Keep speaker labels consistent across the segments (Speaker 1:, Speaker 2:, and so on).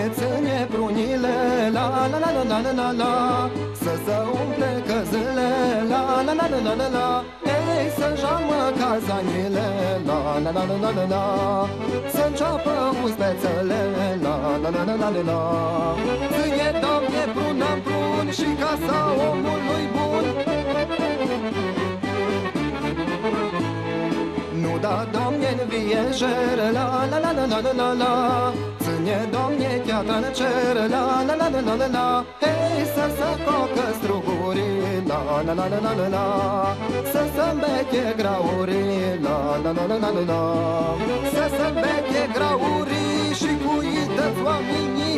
Speaker 1: ține prunile, la la la la la la la la. Să se umple căzile, la la la la la la la. Ei, să jamă cazanile, la la la la la la la. Să înceapă uspețele, la la la la la la la. Ține, Doamne, prună-n prun și casa omului bun. Nu da, Doamne-n viejer, la la la la la la la la. Ține, Doamne, chiată-n cer, la la la la la la la. Hei, să se cocă strugurii, la la la la la la la. Să se îmbeche graurii, la la la la la la la. Să se îmbeche graurii și cuită-ți oamenii.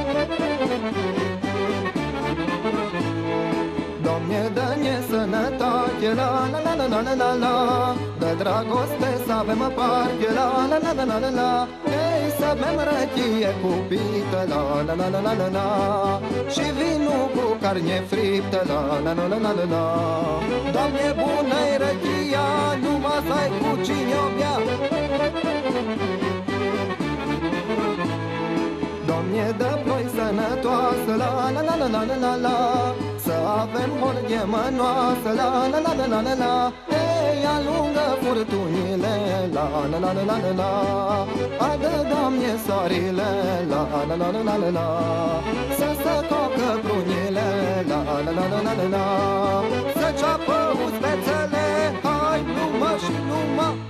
Speaker 1: Doamne, dă-ne sănătate, la la la la la la la la. De dragoste să avem parte, la la la la la la la. Ei, să avem răchie cu pită, la la la la la la la. Și vinul cu carne friptă, la la la la la la la. Doamne, bună-i răchia, numai să ai cu cine o bea. Doamne, dă ploi sănătoasă, la la la la la la la la. Să avem horghe mănoasă, la la la la la la la. Ei, alungă furtunile, la la la la la la la. Adă, Doamne, soarile, la la la la la la la. Să se cocă prunile, la la la la la la la. Să ceapă uspețele, hai, numai și numai.